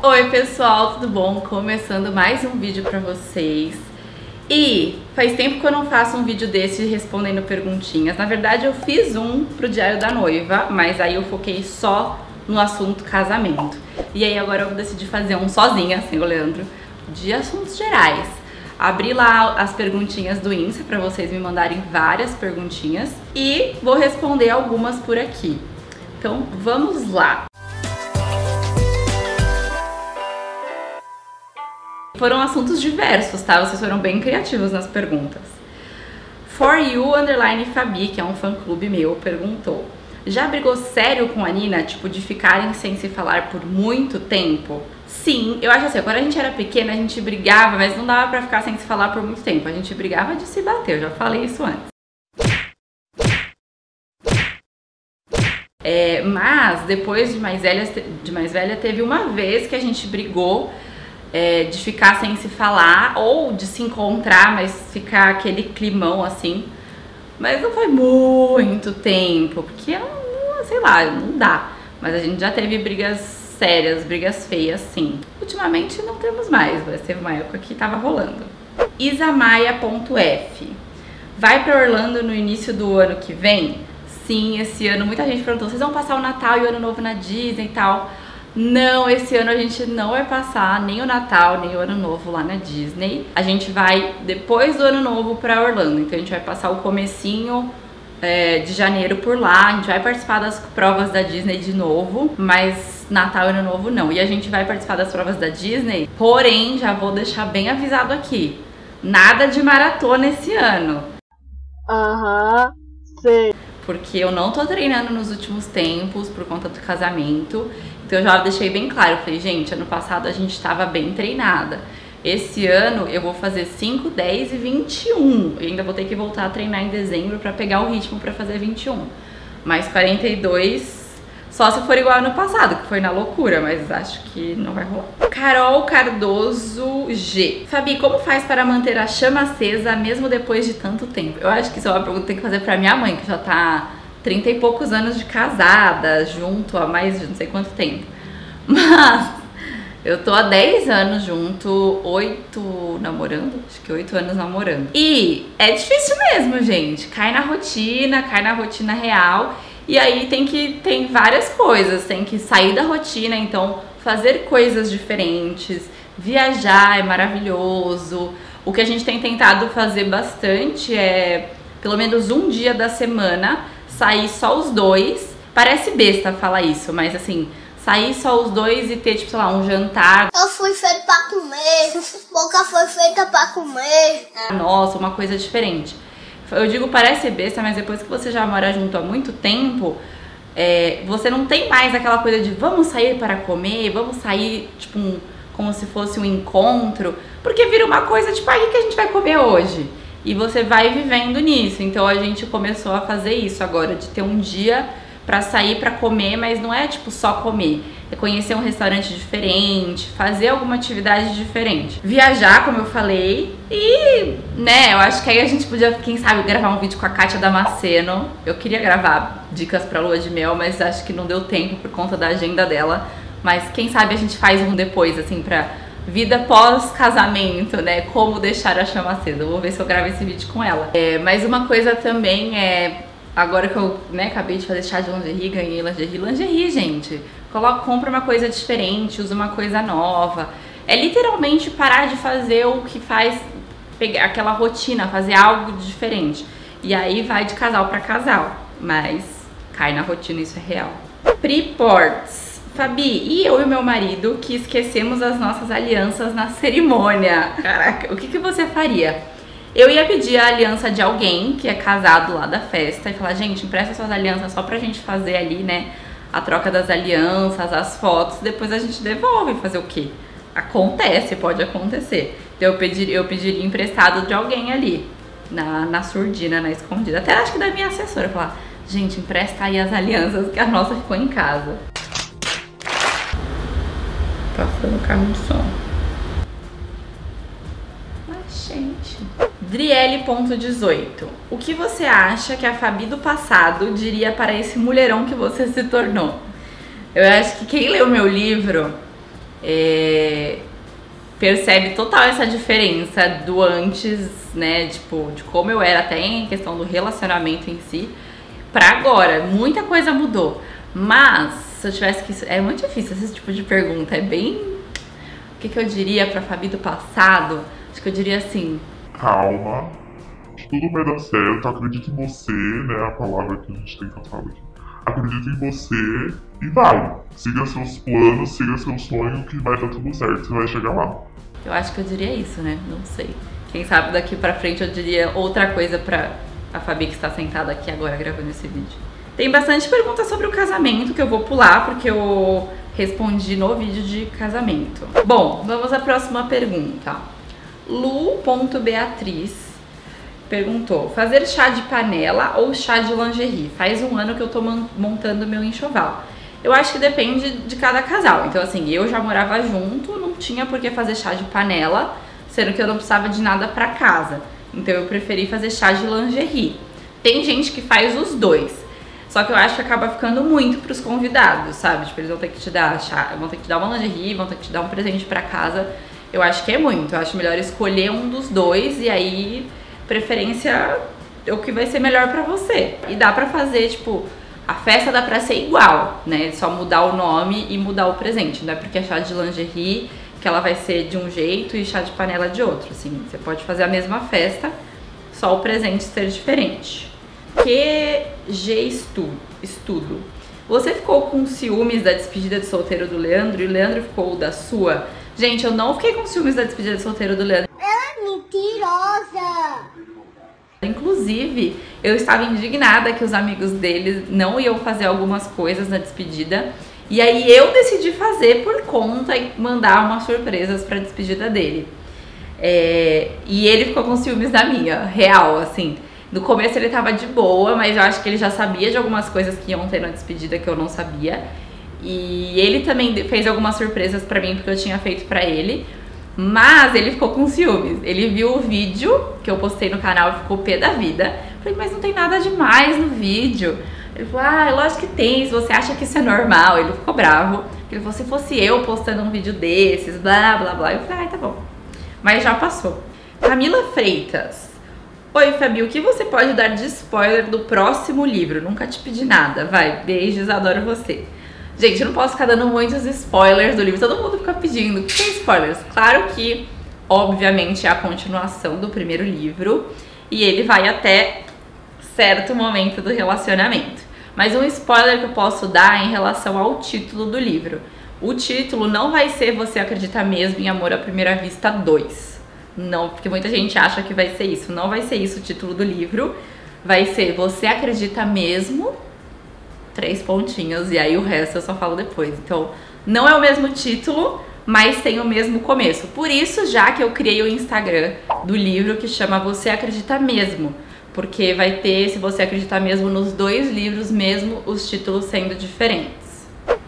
Oi pessoal, tudo bom? Começando mais um vídeo pra vocês. E faz tempo que eu não faço um vídeo desse respondendo perguntinhas. Na verdade eu fiz um pro Diário da Noiva, mas aí eu foquei só no assunto casamento. E aí agora eu decidi fazer um sozinha, sem o Leandro, de assuntos gerais. Abri lá as perguntinhas do Insta pra vocês me mandarem várias perguntinhas e vou responder algumas por aqui. Então vamos lá! Foram assuntos diversos, tá? Vocês foram bem criativos nas perguntas. For You _ Fabi, que é um fã-clube meu, perguntou: já brigou sério com a Nina, tipo, de ficarem sem se falar por muito tempo? Sim, eu acho assim, quando a gente era pequena a gente brigava, mas não dava pra ficar sem se falar por muito tempo. A gente brigava de se bater, eu já falei isso antes. Mas depois de mais velha teve uma vez que a gente brigou de ficar sem se falar ou de se encontrar, mas ficar aquele climão assim. Mas não foi muito tempo, porque sei lá, não dá. Mas a gente já teve brigas sérias, brigas feias, sim. Ultimamente não temos mais, mas teve uma época que tava rolando. Isamaia.f: vai pra Orlando no início do ano que vem? Sim, esse ano muita gente perguntou: vocês vão passar o Natal e o Ano Novo na Disney e tal? Não, esse ano a gente não vai passar nem o Natal, nem o Ano Novo lá na Disney. A gente vai depois do Ano Novo pra Orlando, então a gente vai passar o comecinho de janeiro por lá. A gente vai participar das provas da Disney de novo, mas Natal e Ano Novo não. E a gente vai participar das provas da Disney, porém, já vou deixar bem avisado aqui: nada de maratona esse ano. Sei. Porque eu não tô treinando nos últimos tempos por conta do casamento. Então eu já deixei bem claro, eu falei, gente, ano passado a gente tava bem treinada. Esse ano eu vou fazer 5, 10 e 21. Eu ainda vou ter que voltar a treinar em dezembro pra pegar o ritmo pra fazer 21. Mas 42, só se for igual ano passado, que foi na loucura, mas acho que não vai rolar. Carol Cardoso G: Fabi, como faz para manter a chama acesa mesmo depois de tanto tempo? Eu acho que isso é uma pergunta que tem que fazer pra minha mãe, que já tá 30 e poucos anos de casada, junto há mais de não sei quanto tempo. Mas eu tô há 10 anos junto, 8 namorando, acho que 8 anos namorando. E é difícil mesmo, gente. Cai na rotina real. E aí tem várias coisas, tem que sair da rotina, então fazer coisas diferentes, viajar é maravilhoso. O que a gente tem tentado fazer bastante é, pelo menos um dia da semana, sair só os dois. Parece besta falar isso, mas assim, sair só os dois e ter, tipo, sei lá, um jantar. Eu fui feito pra comer, boca foi feita pra comer. Nossa, uma coisa diferente. Eu digo parece besta, mas depois que você já mora junto há muito tempo, você não tem mais aquela coisa de vamos sair para comer, vamos sair, tipo, como se fosse um encontro, porque vira uma coisa tipo, aí que a gente vai comer hoje? E você vai vivendo nisso. Então a gente começou a fazer isso agora, de ter um dia pra sair pra comer, mas não é tipo só comer, é conhecer um restaurante diferente, fazer alguma atividade diferente, viajar, como eu falei. E, né, eu acho que aí a gente podia, quem sabe, gravar um vídeo com a Kátia Damasceno. Eu queria gravar dicas pra lua de mel, mas acho que não deu tempo por conta da agenda dela. Mas quem sabe a gente faz um depois, assim, pra vida pós-casamento, né, como deixar a chama acesa. Eu vou ver se eu gravo esse vídeo com ela. Mas uma coisa também agora que eu, acabei de fazer chá de lingerie, ganhei lingerie, gente. Compra uma coisa diferente, usa uma coisa nova. É literalmente parar de fazer o que faz, pegar aquela rotina, fazer algo diferente. E aí vai de casal pra casal, mas cai na rotina, isso é real. Preports: Fabi, e eu e meu marido que esquecemos as nossas alianças na cerimônia. Caraca, o que você faria? Eu ia pedir a aliança de alguém que é casado lá da festa e falar, gente, empresta suas alianças só pra gente fazer ali, né, a troca das alianças, as fotos, depois a gente devolve. Fazer o quê? Acontece, pode acontecer. Então eu pediria emprestado de alguém ali, na surdina, na escondida. Até acho que da minha assessora, falar, gente, empresta aí as alianças que a nossa ficou em casa. Passando o carro de som. Mas, gente... Driele.18: o que você acha que a Fabi do passado diria para esse mulherão que você se tornou? Eu acho que quem leu meu livro percebe total essa diferença do antes, né, tipo, de como eu era até em questão do relacionamento em si, pra agora. Muita coisa mudou, mas se eu tivesse que... É muito difícil esse tipo de pergunta, é bem... O que eu diria pra Fabi do passado? Acho que eu diria assim... Calma, tudo vai dar certo, acredita em você, né, a palavra que a gente tem falado aqui. Acredita em você e vai. Siga seus planos, siga seu sonho que vai dar tudo certo, você vai chegar lá. Eu acho que eu diria isso, né? Não sei. Quem sabe daqui pra frente eu diria outra coisa pra a Fabi que está sentada aqui agora gravando esse vídeo. Tem bastante perguntas sobre o casamento que eu vou pular porque eu respondi no vídeo de casamento. Bom, vamos à próxima pergunta. Lu.beatriz perguntou: fazer chá de panela ou chá de lingerie? Faz um ano que eu tô montando meu enxoval. Eu acho que depende de cada casal. Então assim, eu já morava junto, não tinha por que fazer chá de panela, sendo que eu não precisava de nada pra casa. Então eu preferi fazer chá de lingerie. Tem gente que faz os dois, só que eu acho que acaba ficando muito pros convidados, sabe? Tipo, eles vão ter que te dar chá, vão ter que te dar uma lingerie, vão ter que te dar um presente pra casa. Eu acho que é muito. Eu acho melhor escolher um dos dois e aí... preferência é o que vai ser melhor pra você. E dá pra fazer, tipo, a festa dá pra ser igual, né? Só mudar o nome e mudar o presente. Não é porque é chá de lingerie que ela vai ser de um jeito e chá de panela de outro, assim. Você pode fazer a mesma festa, só o presente ser diferente. QG Estudo. Você ficou com ciúmes da despedida de solteiro do Leandro e o Leandro ficou da sua? Gente, eu não fiquei com ciúmes da despedida de solteiro do Leandro. Mentirosa! Inclusive, eu estava indignada que os amigos deles não iam fazer algumas coisas na despedida. E aí eu decidi fazer por conta e mandar umas surpresas pra despedida dele. E ele ficou com ciúmes da minha, real, assim. No começo ele tava de boa, mas eu acho que ele já sabia de algumas coisas que iam ter na despedida que eu não sabia. E ele também fez algumas surpresas pra mim, porque eu tinha feito pra ele. Mas ele ficou com ciúmes. Ele viu o vídeo que eu postei no canal e ficou pé da vida. Eu falei, mas não tem nada demais no vídeo. Ele falou, ah, lógico que tem, se você acha que isso é normal. Ele ficou bravo. Ele falou, se fosse eu postando um vídeo desses, blá, blá, blá. Eu falei, ah, tá bom. Mas já passou. Camila Freitas. Oi, Fabi, o que você pode dar de spoiler do próximo livro? Nunca te pedi nada. Vai, beijos, adoro você. Gente, eu não posso ficar dando muitos spoilers do livro. Todo mundo fica pedindo. O que é spoilers? Claro que, obviamente, é a continuação do primeiro livro. E ele vai até certo momento do relacionamento. Mas um spoiler que eu posso dar é em relação ao título do livro. O título não vai ser Você Acredita Mesmo em Amor à Primeira Vista 2. Não, porque muita gente acha que vai ser isso. Não vai ser isso o título do livro. Vai ser Você Acredita Mesmo... 3 pontinhos, e aí o resto eu só falo depois. Então, não é o mesmo título, mas tem o mesmo começo. Por isso, já que eu criei o Instagram do livro que chama Você Acredita Mesmo, porque vai ter, se você acreditar mesmo, nos 2 livros, mesmo os títulos sendo diferentes.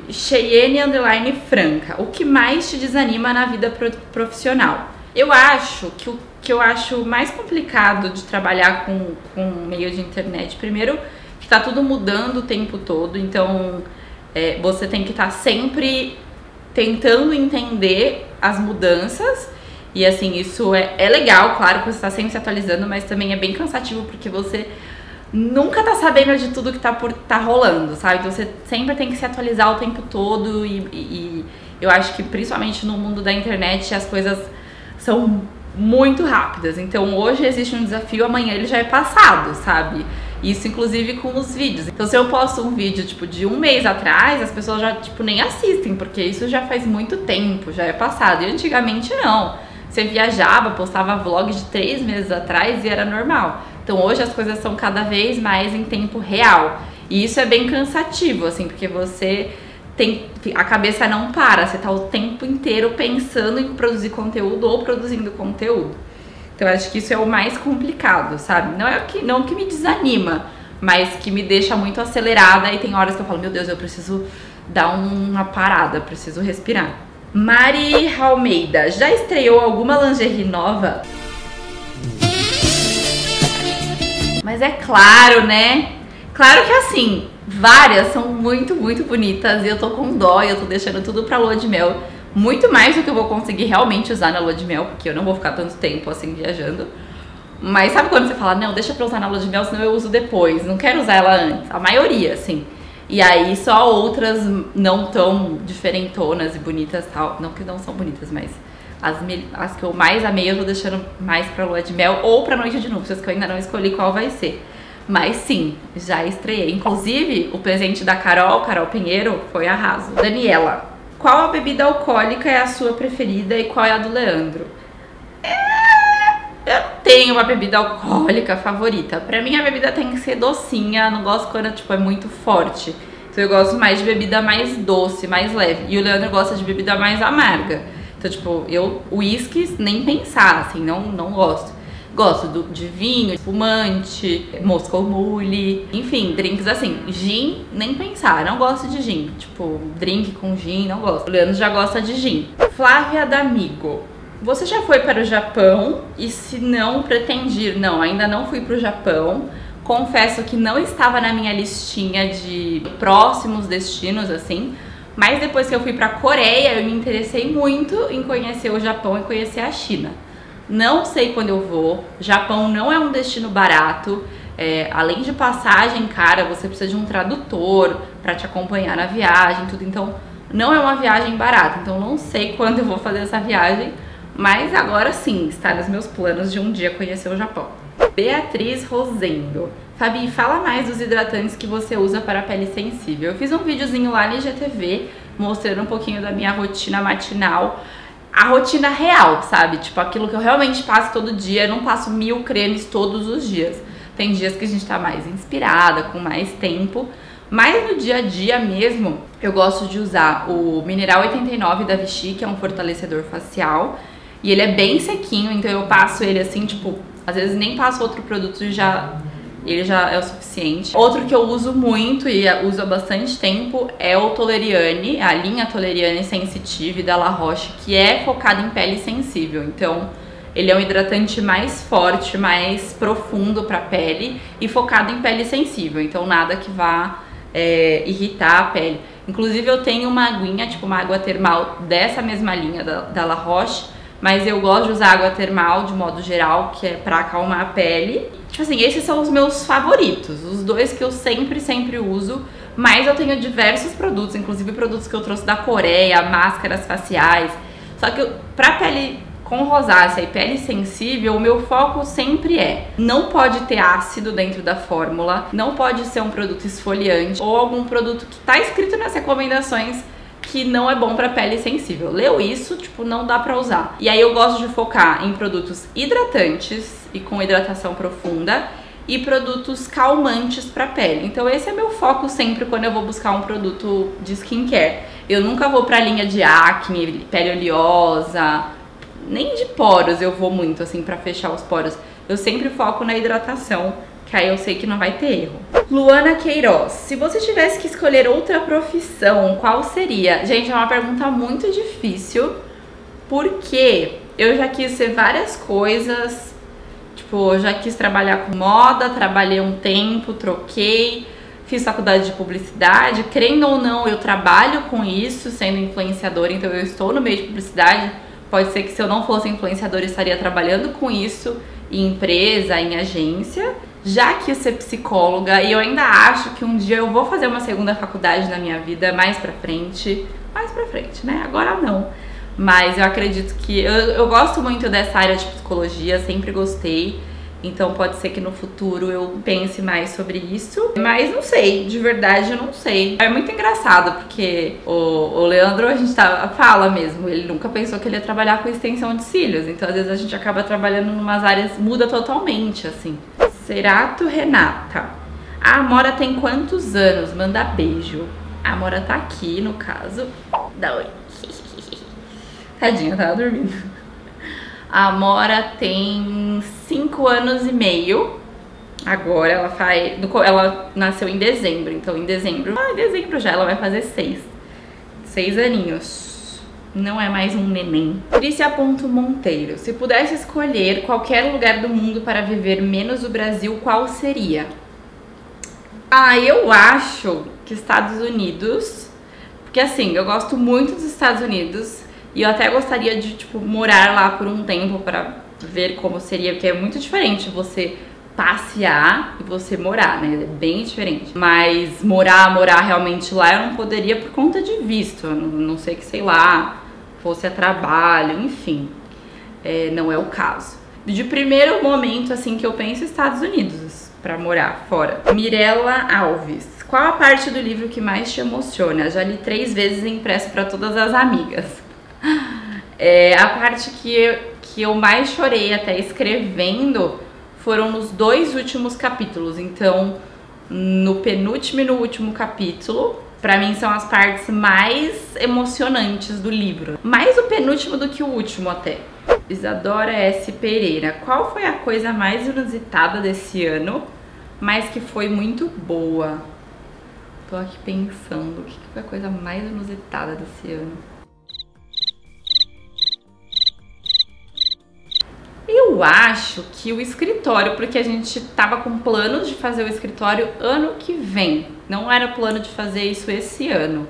Cheyenne_Franca, o que mais te desanima na vida profissional? Eu acho que o que eu acho mais complicado de trabalhar com meio de internet, primeiro, tá tudo mudando o tempo todo, então você tem que estar sempre tentando entender as mudanças. E assim, isso é legal, claro que você tá sempre se atualizando, mas também é bem cansativo porque você nunca tá sabendo de tudo que tá rolando, sabe? Então você sempre tem que se atualizar o tempo todo e eu acho que principalmente no mundo da internet as coisas são muito rápidas. Então hoje existe um desafio, amanhã ele já é passado, sabe? Isso inclusive com os vídeos. Então se eu posto um vídeo tipo de um mês atrás, as pessoas já tipo nem assistem, porque isso já faz muito tempo, já é passado. E antigamente não. Você viajava, postava vlog de 3 meses atrás e era normal. Então hoje as coisas são cada vez mais em tempo real. E isso é bem cansativo, assim, porque você tem... a cabeça não para, você tá o tempo inteiro pensando em produzir conteúdo ou produzindo conteúdo. Então eu acho que isso é o mais complicado, sabe? Não o que me desanima, mas que me deixa muito acelerada e tem horas que eu falo, meu Deus, eu preciso dar uma parada, preciso respirar. Mari Almeida, já estreou alguma lingerie nova? Mas é claro, né? Claro que assim, várias são muito, muito bonitas e eu tô com dó e eu tô deixando tudo pra lua de mel. Muito mais do que eu vou conseguir realmente usar na lua de mel, porque eu não vou ficar tanto tempo assim viajando. Mas sabe quando você fala, não, deixa pra usar na lua de mel, senão eu uso depois, não quero usar ela antes. A maioria, assim. E aí só outras não tão diferentonas e bonitas tal. Não que não são bonitas, mas as que eu mais amei eu tô deixando mais pra lua de mel ou pra noite de núpcias, que eu ainda não escolhi qual vai ser. Mas sim, já estreiei. Inclusive, o presente da Carol Pinheiro, foi arraso. Daniela, qual a bebida alcoólica é a sua preferida e qual é a do Leandro? Eu tenho uma bebida alcoólica favorita. Pra mim a bebida tem que ser docinha, não gosto quando tipo, é muito forte. Então eu gosto mais de bebida mais doce, mais leve. E o Leandro gosta de bebida mais amarga. Então tipo, eu uísque nem pensar, assim, não gosto. Gosto de vinho, espumante, Moscow Mule, enfim, drinks assim. Gin, nem pensar, não gosto de gin. Tipo, drink com gin, não gosto. O Leandro já gosta de gin. Flávia D'Amigo. Você já foi para o Japão? E se não, pretende ir? Não, ainda não fui para o Japão. Confesso que não estava na minha listinha de próximos destinos, assim. Mas depois que eu fui para a Coreia, eu me interessei muito em conhecer o Japão e conhecer a China. Não sei quando eu vou. Japão não é um destino barato. Além de passagem cara, você precisa de um tradutor para te acompanhar na viagem, tudo. Então, não é uma viagem barata. Então, não sei quando eu vou fazer essa viagem. Mas agora sim, está nos meus planos de um dia conhecer o Japão. Beatriz Rosendo. Fabi, fala mais dos hidratantes que você usa para a pele sensível. Eu fiz um videozinho lá no IGTV mostrando um pouquinho da minha rotina matinal. A rotina real, sabe? Tipo, aquilo que eu realmente passo todo dia. Eu não passo 1000 cremes todos os dias. Tem dias que a gente tá mais inspirada, com mais tempo. Mas no dia a dia mesmo, eu gosto de usar o Mineral 89 da Vichy, que é um fortalecedor facial. E ele é bem sequinho, então eu passo ele assim, tipo, às vezes nem passo outro produto e ele já é o suficiente. Outro que eu uso muito e uso há bastante tempo é o Toleriane, a linha Toleriane Sensitive da La Roche, que é focada em pele sensível. Então, ele é um hidratante mais forte, mais profundo para a pele e focado em pele sensível. Então, nada que vá irritar a pele. Inclusive, eu tenho uma aguinha, tipo uma água termal dessa mesma linha da La Roche, mas eu gosto de usar água termal de modo geral, que é pra acalmar a pele. Tipo assim, esses são os meus favoritos, os dois que eu sempre uso. Mas eu tenho diversos produtos, inclusive produtos que eu trouxe da Coreia, máscaras faciais. Só que pra pele com rosácea e pele sensível, o meu foco sempre não pode ter ácido dentro da fórmula, não pode ser um produto esfoliante ou algum produto que tá escrito nas recomendações que não é bom pra pele sensível. Leu isso, tipo, não dá pra usar. E aí eu gosto de focar em produtos hidratantes e com hidratação profunda e produtos calmantes pra pele. Então esse é meu foco sempre quando eu vou buscar um produto de skincare. Eu nunca vou pra linha de acne, pele oleosa, nem de poros eu vou muito, assim, pra fechar os poros. Eu sempre foco na hidratação, que aí eu sei que não vai ter erro. Luana Queiroz, se você tivesse que escolher outra profissão, qual seria? Gente, é uma pergunta muito difícil, porque eu já quis ser várias coisas. Tipo, eu já quis trabalhar com moda, trabalhei um tempo, troquei, fiz faculdade de publicidade. Querendo ou não, eu trabalho com isso, sendo influenciadora, então eu estou no meio de publicidade. Pode ser que se eu não fosse influenciadora, eu estaria trabalhando com isso em empresa, em agência. Já quis ser psicóloga e eu ainda acho que um dia eu vou fazer uma segunda faculdade na minha vida mais pra frente, né? Agora não. Mas eu acredito que eu gosto muito dessa área de psicologia, sempre gostei. Então pode ser que no futuro eu pense mais sobre isso. Mas não sei, de verdade eu não sei. É muito engraçado porque o Leandro, a gente fala mesmo, ele nunca pensou que ele ia trabalhar com extensão de cílios. Então às vezes a gente acaba trabalhando em umas áreas, muda totalmente, assim. Cerato Renata. A Amora tem quantos anos? Manda beijo. A Amora tá aqui, no caso. Dá oi. Tadinha, tava dormindo. A Amora tem 5 anos e meio. Agora ela nasceu em dezembro. Então em dezembro já ela vai fazer 6 aninhos. Não é mais um neném. Trícia Monteiro. Se pudesse escolher qualquer lugar do mundo para viver menos o Brasil, qual seria? Eu acho que Estados Unidos. Porque assim, eu gosto muito dos Estados Unidos. E eu até gostaria de, tipo, morar lá por um tempo pra ver como seria, porque é muito diferente você passear e você morar, né? É bem diferente. Mas morar realmente lá eu não poderia por conta de visto. A não sei que, sei lá, fosse a trabalho, enfim. Não é o caso. De primeiro momento, assim, que eu penso Estados Unidos, pra morar fora. Mirella Alves. Qual a parte do livro que mais te emociona? Já li 3 vezes impresso pra todas as amigas. A parte que eu mais chorei até escrevendo foram nos 2 últimos capítulos. Então, no penúltimo e no último capítulo, pra mim são as partes mais emocionantes do livro. Mais o penúltimo do que o último até. Isadora S. Pereira. Qual foi a coisa mais inusitada desse ano, mas que foi muito boa? Tô aqui pensando, o que foi a coisa mais inusitada desse ano? Eu acho que o escritório, porque a gente tava com planos de fazer o escritório ano que vem. Não era plano de fazer isso esse ano.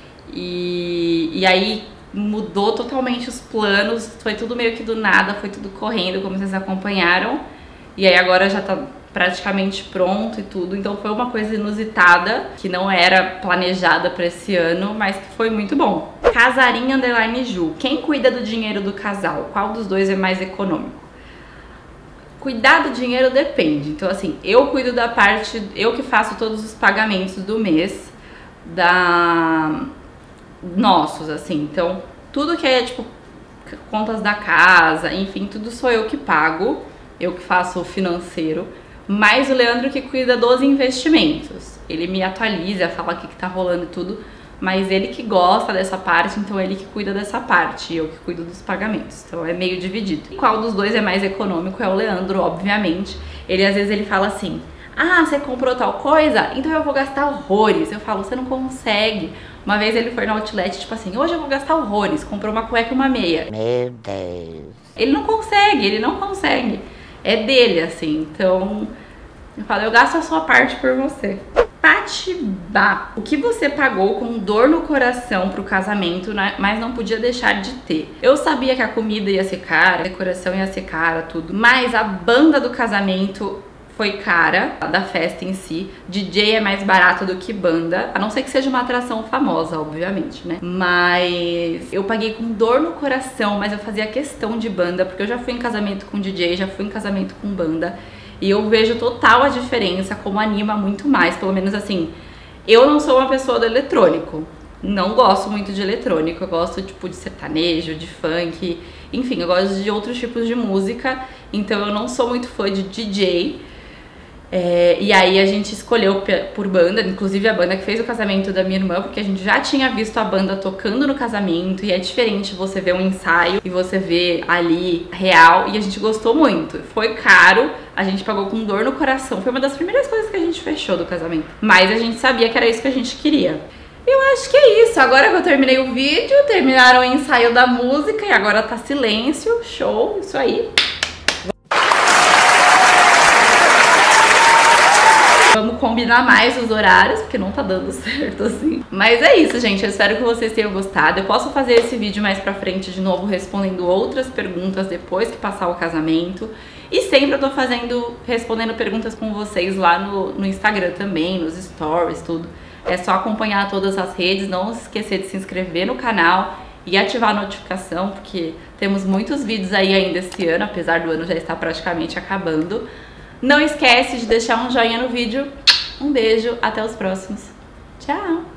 E aí mudou totalmente os planos, foi tudo meio que do nada, foi tudo correndo, como vocês acompanharam. E aí agora já tá praticamente pronto e tudo. Então foi uma coisa inusitada, que não era planejada para esse ano, mas que foi muito bom. Casarinho _ Ju. Quem cuida do dinheiro do casal? Qual dos dois é mais econômico? Cuidar do dinheiro depende. Então, assim, eu cuido da parte, eu que faço todos os pagamentos do mês nossos, assim. Então, tudo que é, tipo, contas da casa, enfim, tudo sou eu que pago, eu que faço o financeiro. Mas o Leandro que cuida dos investimentos. Ele me atualiza, fala o que tá rolando e tudo. Mas ele que gosta dessa parte, então ele que cuida dessa parte, e eu que cuido dos pagamentos. Então é meio dividido. E qual dos dois é mais econômico? É o Leandro, obviamente. Ele às vezes ele fala assim: ah, você comprou tal coisa? Então eu vou gastar horrores. Eu falo, você não consegue. Uma vez ele foi no outlet, tipo assim, hoje eu vou gastar horrores. Comprou uma cueca e uma meia. Meu Deus. Ele não consegue. É dele, assim. Então eu falo, eu gasto a sua parte por você. Patibá. O que você pagou com dor no coração pro casamento, né, mas não podia deixar de ter? Eu sabia que a comida ia ser cara, a decoração ia ser cara, tudo. Mas a banda do casamento foi cara, da festa em si. DJ é mais barato do que banda, a não ser que seja uma atração famosa, obviamente, né? Mas eu paguei com dor no coração, mas eu fazia questão de banda, porque eu já fui em casamento com DJ, já fui em casamento com banda. E eu vejo total a diferença, como anima muito mais. Pelo menos assim, eu não sou uma pessoa do eletrônico. Não gosto muito de eletrônico. Eu gosto tipo de sertanejo, de funk. Enfim, eu gosto de outros tipos de música. Então eu não sou muito fã de DJ. E aí a gente escolheu por banda, inclusive a banda que fez o casamento da minha irmã, porque a gente já tinha visto a banda tocando no casamento, e é diferente você ver um ensaio e você ver ali real, e a gente gostou muito. Foi caro, a gente pagou com dor no coração, foi uma das primeiras coisas que a gente fechou do casamento, mas a gente sabia que era isso que a gente queria. Eu acho que é isso, agora que eu terminei o vídeo, terminaram o ensaio da música e agora tá silêncio, show, isso aí. Vamos combinar mais os horários, porque não tá dando certo assim. Mas é isso, gente. Eu espero que vocês tenham gostado. Eu posso fazer esse vídeo mais pra frente de novo, respondendo outras perguntas depois que passar o casamento. E sempre eu tô respondendo perguntas com vocês lá no Instagram também, nos stories, tudo. É só acompanhar todas as redes, não se esquecer de se inscrever no canal e ativar a notificação, porque temos muitos vídeos aí ainda esse ano, apesar do ano já estar praticamente acabando. Não esquece de deixar um joinha no vídeo. Um beijo, até os próximos. Tchau!